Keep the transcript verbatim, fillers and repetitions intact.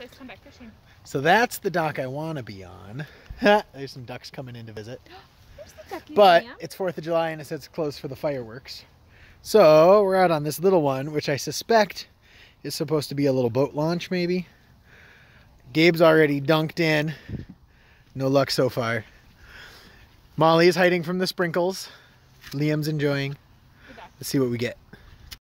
place to come back fishing. So that's the dock I want to be on. There's some ducks coming in to visit. There's the ducky, But Ma'am. it's fourth of July and it says it's closed for the fireworks. So we're out on this little one, which I suspect is supposed to be a little boat launch maybe. Gabe's already dunked in. No luck so far. Molly is hiding from the sprinkles. Liam's enjoying. Let's see what we get.